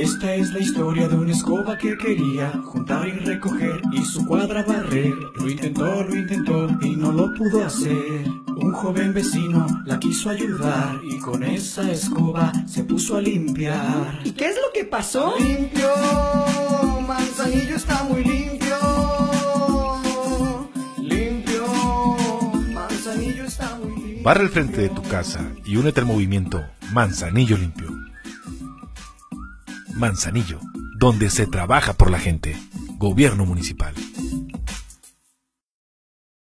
Esta es la historia de una escoba que quería juntar y recoger y su cuadra barrer. Lo intentó y no lo pudo hacer. Un joven vecino la quiso ayudar y con esa escoba se puso a limpiar. ¿Y qué es lo que pasó? Limpio, Manzanillo está muy limpio. Limpio, Manzanillo está muy limpio. Barra el frente de tu casa y únete al movimiento Manzanillo Limpio. Manzanillo, donde se trabaja por la gente. Gobierno Municipal.